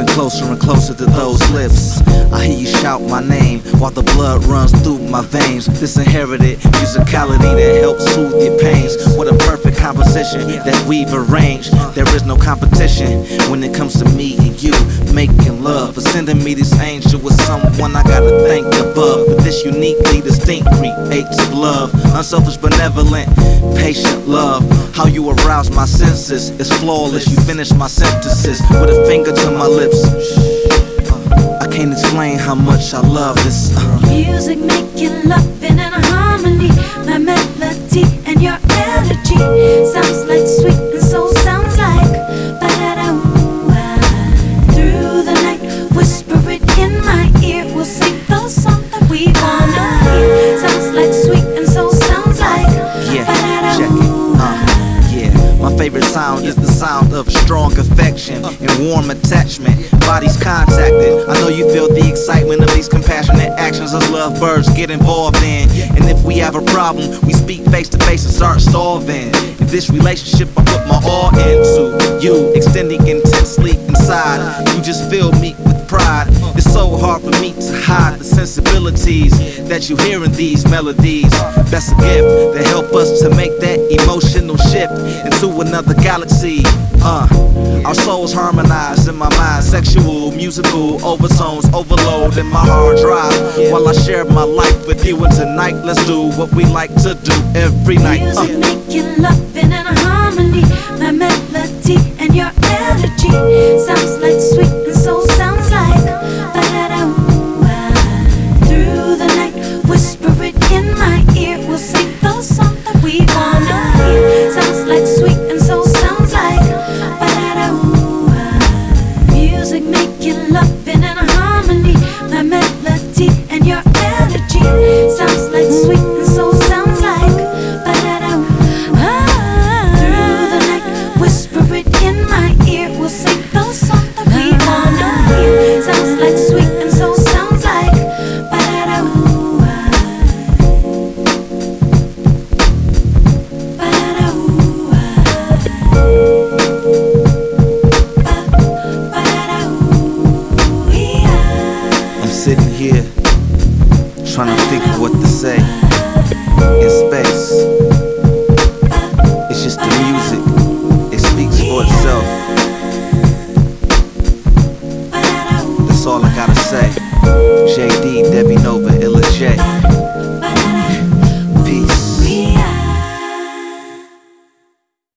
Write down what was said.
Coming closer and closer to those lips. I hear you shout my name while the blood runs through my veins. This inherited musicality that helps soothe your pains. What a perfect composition that we've arranged. There is no competition when it comes to me and you making love. For sending me this angel with someone I gotta thank above. But this uniquely distinct creates of love. Unselfish, benevolent, patient love. How you arouse my senses is flawless. You finish my sentences with a finger to my lips. I can't explain how much I love this. Music making loving and harmony. My melody and your energy sounds like sweet and soul sounds like ba-da-da-ooh-ah. Through the night, whisper it in my ear. We'll sing the song that we wanna hear. Sounds like sweet and soul sounds like ba-da-da-ooh-ah. My favorite sound is the sound of strong affection and warm attachment. Bodies contacted. I know you feel the excitement of these compassionate actions us lovebirds get involved in. And if we have a problem, we speak face to face and start solving. In this relationship I put my all into you, extending intensely inside. You just fill me with pride. It's so hard for me to hide the sensibilities that you hear in these melodies. That's a gift that help us to make that emotional shift into another galaxy. Our souls harmonize in my mind. Sexual, musical overtones overload in my hard drive while I share my life with you. And tonight let's do what we like to do every night. Music making loving and harmony. My melody and your energy sounds like sweet and soul sounds like ba-da-da-ooh-ah. Through the night, whisper it in my ear. We'll sing the song that we wanna hear. Sounds like sweet and soul sounds like ba-da-da-ooh-ah. Music making loving and harmony. My melody and your energy sounds like sweet and soul sounds like ba-da-da-ooh-ah. Through the night, whisper it in my ear. We'll sing the song that we wanna hear. Sounds like sweet and soul sounds like ba-da-da-ooh-ah. I'm sitting here trying to think of what to say in space. It's just the music, it speaks for itself. That's all I gotta say. JD, Debbie knows.